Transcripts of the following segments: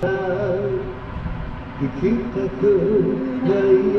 行きたくないよ。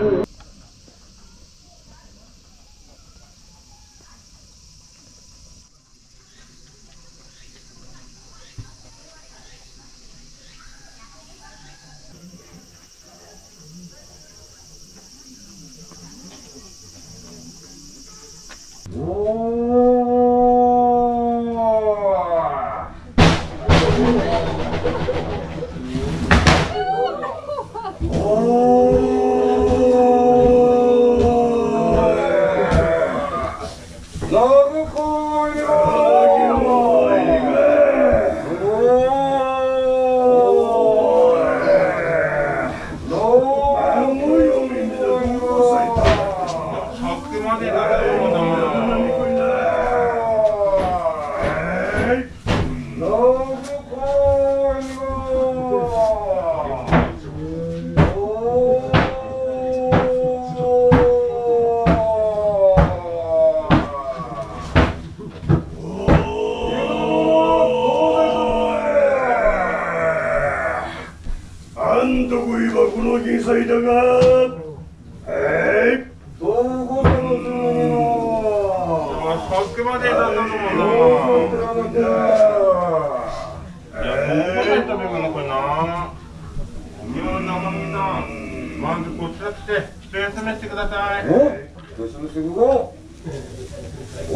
なんとこいばこの銀祭だが、どうございますさっきまでだったのもな。いや、どこで食べるのかな。いや、生身だ。まずこちら来て、一休みしてください。 一休みしてくぞ。お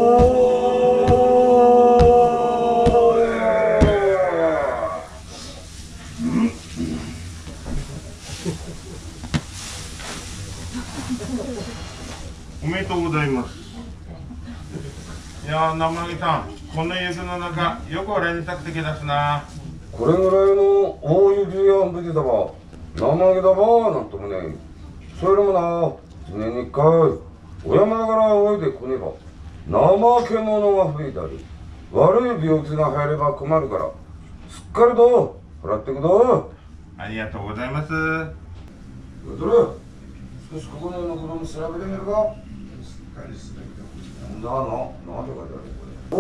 めでとうございます。いやー、生木さん、この雪の中、よく俺にたくてきだすな。 これぐらいの大雪や無理だわ。生毛だわなんともね。それもな、一年に一回、お山から泳いでこねば、怠け者が増えたり、悪い病気が入れば困るから、すっかりと払ってくど。 ありがとうございます。 どれ少しここの子供調べてみるか。なんだな、なんて書いてあるこれ。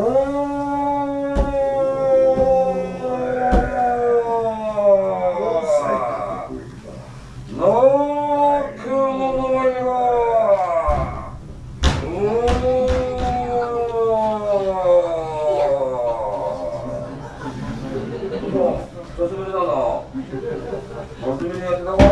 久しぶりだな。真面目にやってたわ。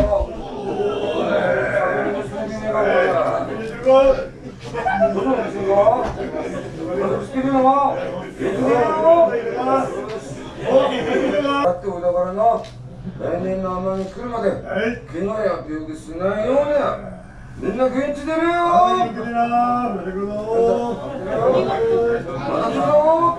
だっておいだからな、来年の甘に来るまで怪我や病気しないようにみんな元気出るよ。